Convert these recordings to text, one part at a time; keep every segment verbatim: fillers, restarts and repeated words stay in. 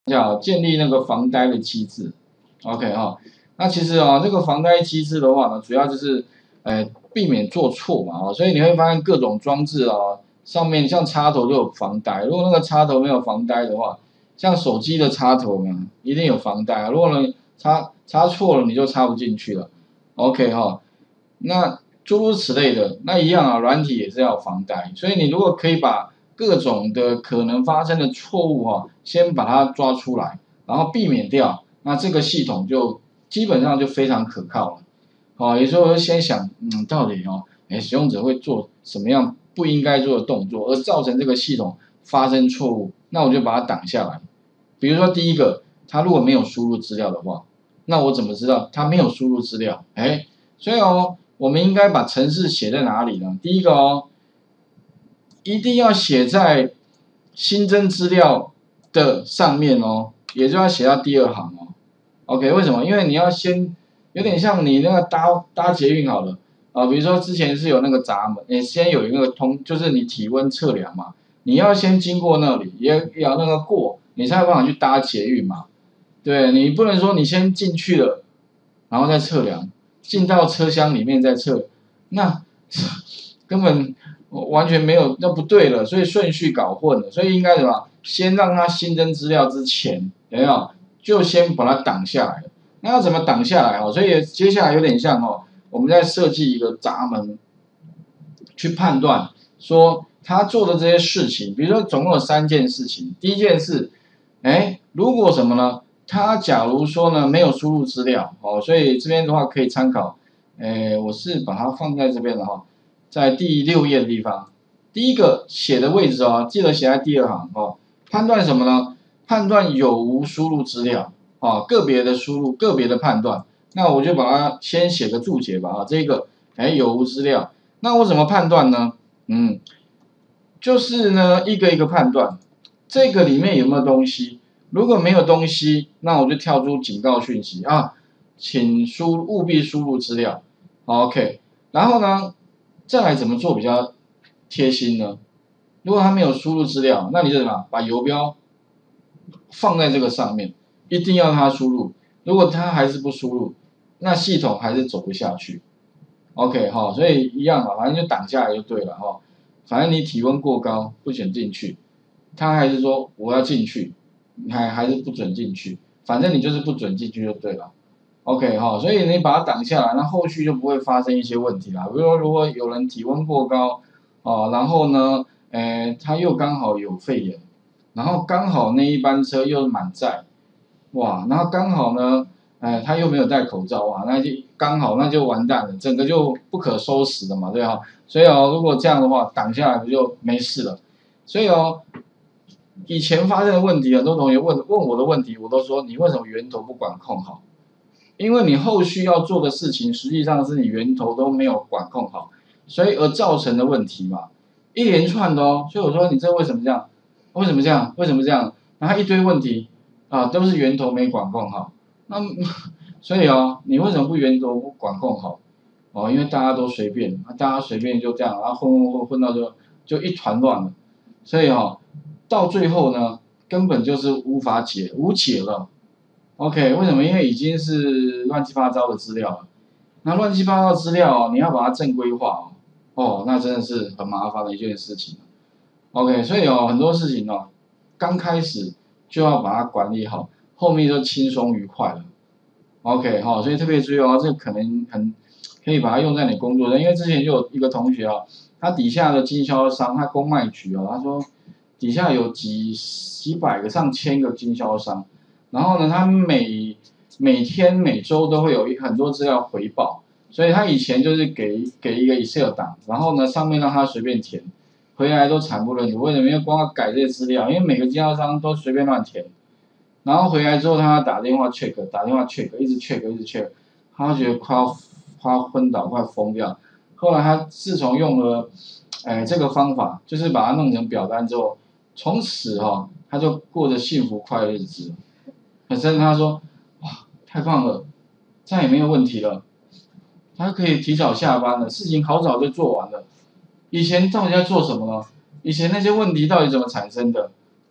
叫建立那个防呆的机制 ，OK 哈、哦。那其实啊、哦，这个防呆机制的话呢，主要就是呃避免做错嘛啊、哦，所以你会发现各种装置啊、哦，上面像插头就有防呆，如果那个插头没有防呆的话，像手机的插头呢，一定有防呆，如果呢插插错了，你就插不进去了 ，OK 哈、哦。那诸如此类的，那一样啊，软体也是要防呆，所以你如果可以把各种的可能发生的错误哈、啊，先把它抓出来，然后避免掉，那这个系统就基本上就非常可靠了。好、哦，也就是说先想，嗯，到底哦，哎，使用者会做什么样不应该做的动作，而造成这个系统发生错误，那我就把它挡下来。比如说第一个，他如果没有输入资料的话，那我怎么知道他没有输入资料？哎，所以哦，我们应该把程式写在哪里呢？第一个哦。一定要写在新增资料的上面哦，也就要写到第二行哦。OK， 为什么？因为你要先有点像你那个搭搭捷运好了啊，比如说之前是有那个闸门，你先有一个通，就是你体温测量嘛，你要先经过那里，也要那个过，你才有办法去搭捷运嘛。对，你不能说你先进去了，然后再测量，进到车厢里面再测，那根本。完全没有，那不对了，所以顺序搞混了，所以应该什么？先让它新增资料之前，有没有？就先把它挡下来。那要怎么挡下来哦？所以接下来有点像哦，我们在设计一个闸门，去判断说他做的这些事情，比如说总共有三件事情。第一件事，哎，如果什么呢？他假如说呢没有输入资料哦，所以这边的话可以参考，哎，我是把它放在这边了哈。在第六页的地方，第一个写的位置哦，记得写在第二行哦。判断什么呢？判断有无输入资料啊，个别的输入，个别的判断。那我就把它先写个注解吧啊，这个哎有无资料，那我怎么判断呢？嗯，就是呢一个一个判断，这个里面有没有东西？如果没有东西，那我就跳出警告讯息啊，请输务必输入资料 ，OK。然后呢？再来怎么做比较贴心呢？如果他没有输入资料，那你就怎么把游标放在这个上面，一定要他输入。如果他还是不输入，那系统还是走不下去。OK 哈、哦，所以一样嘛，反正就挡下来就对了哈、哦。反正你体温过高不准进去，他还是说我要进去，你还还是不准进去，反正你就是不准进去就对了。OK 哈，所以你把它挡下来，那后续就不会发生一些问题啦。比如说，如果有人体温过高，哦，然后呢，诶，他又刚好有肺炎，然后刚好那一班车又满载，哇，然后刚好呢，哎，他又没有戴口罩，哇，那就刚好那就完蛋了，整个就不可收拾了嘛，对哈。所以哦，如果这样的话，挡下来不就没事了？所以哦，以前发生的问题，很多同学问问我的问题，我都说你为什么源头不管控好？因为你后续要做的事情，实际上是你源头都没有管控好，所以而造成的问题嘛，一连串的哦。所以我说你这为什么这样？为什么这样？为什么这样？然后一堆问题啊，都是源头没管控好。那所以哦，你为什么不源头不管控好？哦，因为大家都随便，大家随便就这样，然后混混混混到就就一团乱了。所以哦，到最后呢，根本就是无法解，无解了。OK， 为什么？因为已经是乱七八糟的资料了。那乱七八糟的资料，你要把它正规化哦，哦，那真的是很麻烦的一件事情。OK， 所以哦，很多事情哦，刚开始就要把它管理好，后面就轻松愉快了。OK， 好、哦，所以特别注意哦，这个可能很可以把它用在你工作上，因为之前就有一个同学哦，他底下的经销商，他公卖局哦，他说底下有几几百个、上千个经销商。然后呢，他每每天每周都会有一很多资料回报，所以他以前就是给给一个 Excel 档，然后呢上面让他随便填，回来都惨不忍睹。为什么？因为光要改这些资料，因为每个经销商都随便乱填，然后回来之后他要打电话 check， 打电话 check， 一直 check 一直 check， 他觉得快要快要昏倒，快疯掉。后来他自从用了，哎这个方法，就是把它弄成表单之后，从此哈、哦、他就过着幸福快乐日子。本身他说，哇，太棒了，再也没有问题了，他可以提早下班了，事情好早就做完了。以前到底在做什么呢？以前那些问题到底怎么产生的？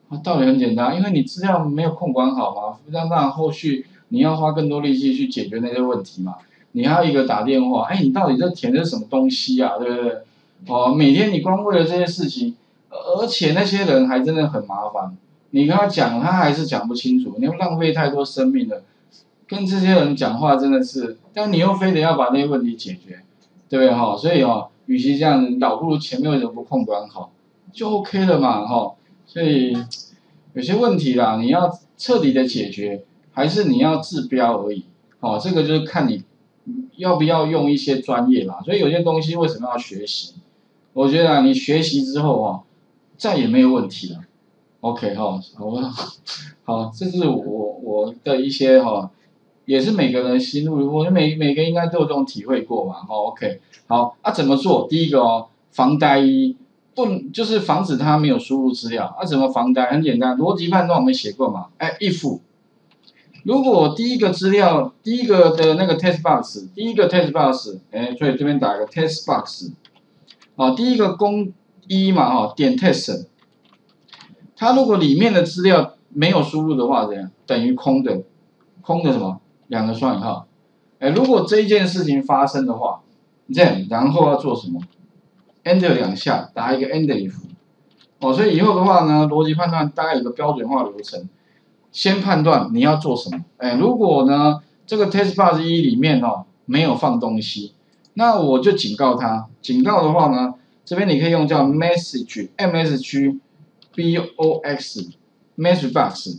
道理很简单，因为你资料没有控管好嘛，让让后续你要花更多力气去解决那些问题嘛。你还有一个打电话，哎，你到底这填的是什么东西啊？对不对？哦，每天你光为了这些事情，而且那些人还真的很麻烦，你跟他讲，他还是讲不清楚，你又浪费太多生命了。跟这些人讲话真的是，但你又非得要把那些问题解决，对不对哈？所以哦，与其这样子，倒不如前面为什么不控管好，就 OK 了嘛哈。所以有些问题啦，你要彻底的解决，还是你要治标而已。哦，这个就是看你要不要用一些专业啦。所以有些东西为什么要学习？我觉得啊，你学习之后啊，再也没有问题了。OK 哈，好，好，这是我我的一些哈，也是每个人心路，我觉得每每个应该都有这种体会过嘛。哦 OK， 好啊，怎么做？第一个哦，防呆一。不就是防止他没有输入资料？啊，怎么防呆？很简单，逻辑判断我们写过嘛。哎 ，if 如果第一个资料，第一个的那个 text box， 第一个 text box， 哎，所以这边打一个 text box， 哦，第一个公一嘛，哈，点 text， 它如果里面的资料没有输入的话，怎样？等于空的，空的什么？两个双引号。哎，如果这一件事情发生的话，这样，然后要做什么？Enter 两下，打一个 End if， 哦，所以以后的话呢，逻辑判断大概有个标准化流程，先判断你要做什么。哎，如果呢这个 test box 一里面哦没有放东西，那我就警告他。警告的话呢，这边你可以用叫 message M S G B O X message box，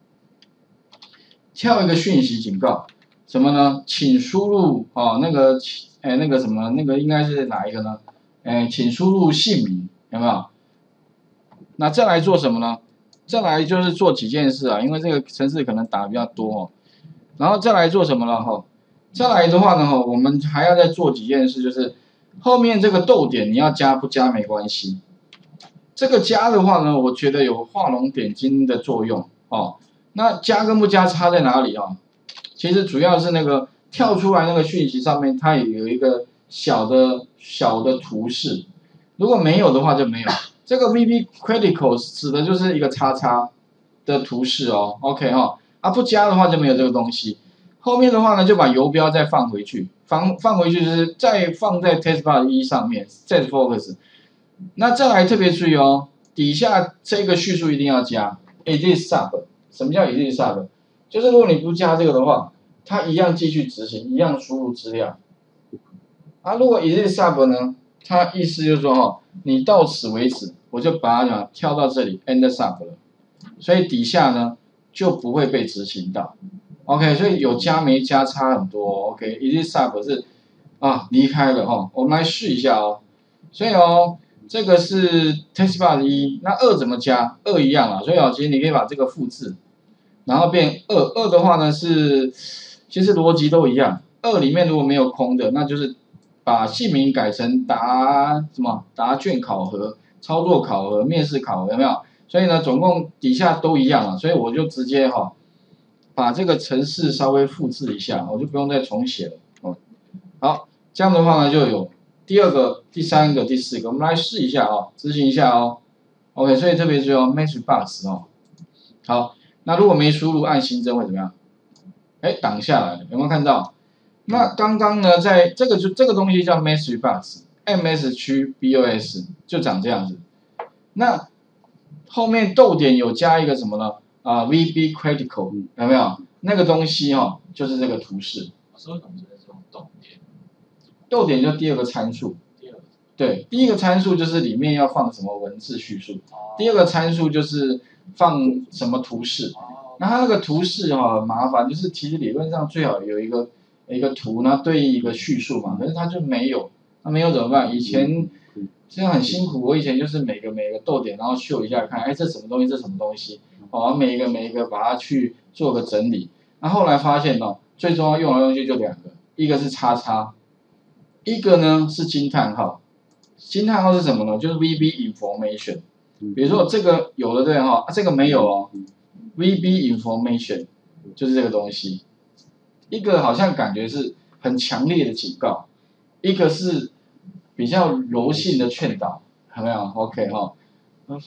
跳一个讯息警告，什么呢？请输入哦那个哎那个什么那个应该是哪一个呢？哎，请输入姓名，有没有？那再来做什么呢？再来就是做几件事啊，因为这个程式可能打比较多哦。然后再来做什么了哈？再来的话呢哈，我们还要再做几件事，就是后面这个逗点你要加不加没关系。这个加的话呢，我觉得有画龙点睛的作用哦。那加跟不加差在哪里啊？其实主要是那个跳出来那个讯息上面，它也有一个小的小的图示，如果没有的话就没有。这个 V B critical 指的就是一个叉叉的图示哦 ，OK 哈、哦，啊不加的话就没有这个东西。后面的话呢，就把游标再放回去，放放回去就是再放在 test bar 一上面 ，set focus。那再来特别注意哦，底下这个叙述一定要加 edit sub。什么叫 edit sub？ 就是如果你不加这个的话，它一样继续执行，一样输入资料。啊，如果 edit sub 呢，它意思就是说哈、哦，你到此为止，我就把它讲跳到这里 end sub 了，所以底下呢就不会被执行到。OK， 所以有加没加差很多。OK，edit sub 是啊离开了哈、哦，我们来试一下哦。所以哦，这个是 test bar 一，那二怎么加？二一样啊，所以哦，其实你可以把这个复制，然后变二。二的话呢是，其实逻辑都一样。二里面如果没有空的，那就是把姓名改成答什么答卷考核、操作考核、面试考核，有没有？所以呢，总共底下都一样啊，所以我就直接哈、哦，把这个程式稍微复制一下，我就不用再重写了。哦，好，这样的话呢就有第二个、第三个、第四个，我们来试一下哦，执行一下哦。OK， 所以特别注意哦 ，message box 哦。好，那如果没输入按新增会怎么样？哎，挡下来了，有没有看到？那刚刚呢，在这个就这个东西叫 message box，M S 区 B O S 就长这样子。那后面逗点有加一个什么呢？啊 ，V B critical 有没有？那个东西哈、哦，就是这个图示。 所以我们这种逗点。 逗点就第二个参数。 第二个。 对，第一个参数就是里面要放什么文字叙述，哦、第二个参数就是放什么图示。哦、那它那个图示哈、哦、麻烦，就是其实理论上最好有一个一个图，然后对应一个叙述嘛，可是它就没有，那没有怎么办？以前这样很辛苦，我以前就是每个每个逗点，然后秀一下看，哎，这什么东西，这什么东西，哦，每一个每一个把它去做个整理。那后来发现哦，最重要用的东西就两个，一个是叉叉，一个呢是惊叹号。惊叹号是什么呢？就是 V B information。比如说这个有了对哈、哦，这个没有哦 ，V B information 就是这个东西。一个好像感觉是很强烈的警告，一个是比较柔性的劝导，有没有 ？OK 哈、哦，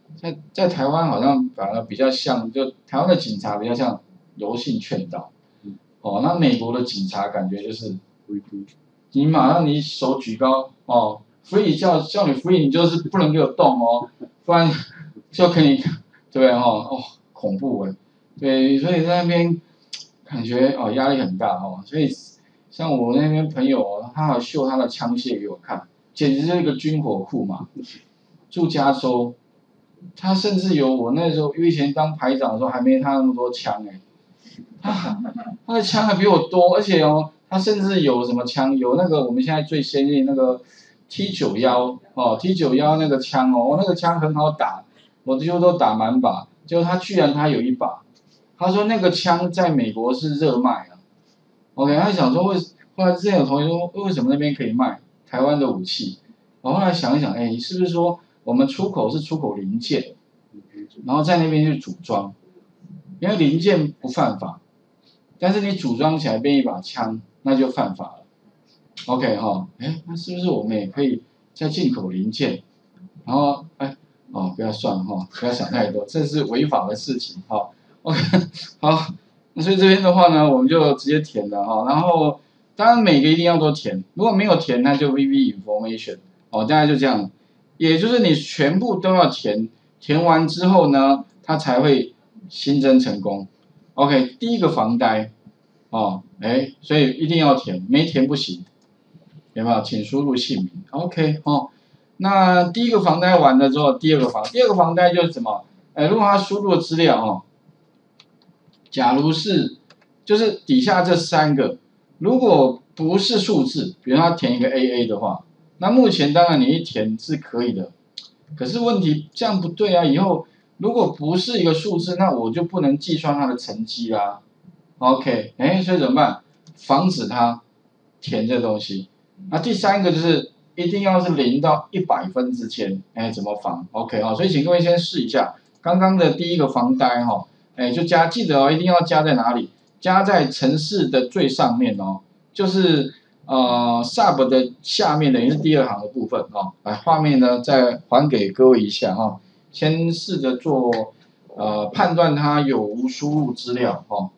在在台湾好像反而比较像，就台湾的警察比较像柔性劝导，哦，那美国的警察感觉就是，你马上你手举高哦 ，free 叫叫你 free， 你就是不能给我动哦，不然就可以，对不对哈？哦，恐怖哎，对，所以在那边感觉哦压力很大哦，所以像我那边朋友哦，他还秀他的枪械给我看，简直就是一个军火库嘛。住加州，他甚至有我那时候，因为以前当排长的时候还没他那么多枪哎，他他的枪还比我多，而且哦，他甚至有什么枪，有那个我们现在最先进那个 T 九十一 哦 ，T 九十一那个枪哦，那个枪很好打，我几乎都打满把，结果他居然他有一把，他说那个枪在美国是热卖啊 ，OK， 他想说为，后来之前有同学说为什么那边可以卖台湾的武器，我后来想一想，哎，是不是说我们出口是出口零件，然后在那边去组装，因为零件不犯法。但是你组装起来变一把枪，那就犯法了。OK 哈，哎，那是不是我们也可以再进口零件？然后哎，哦，不要算了哈，不要想太多，这是违法的事情哈。OK， 好，那所以这边的话呢，我们就直接填了哈。然后当然每个一定要都填，如果没有填，那就 V V information 哦，大概就这样。也就是你全部都要填，填完之后呢，它才会新增成功。OK， 第一个房贷，哦，哎，所以一定要填，没填不行，有没有？请输入姓名。OK， 哦，那第一个房贷完了之后，第二个房，第二个房贷就是什么？哎，如果他输入的资料哦，假如是，就是底下这三个，如果不是数字，比如他填一个 A A 的话，那目前当然你一填是可以的，可是问题这样不对啊，以后。如果不是一个数字，那我就不能计算它的成绩啦。OK， 哎，所以怎么办？防止它填这东西。那第三个就是一定要是零到一百分之间，哎，怎么防 ？OK 啊、哦，所以请各位先试一下刚刚的第一个防呆哈，哎，就加记得哦，一定要加在哪里？加在程式的最上面哦，就是呃 sub 的下面等于是第二行的部分哦。来，画面呢再还给各位一下哈、哦。先试着做，呃，判断它有无输入资料哦。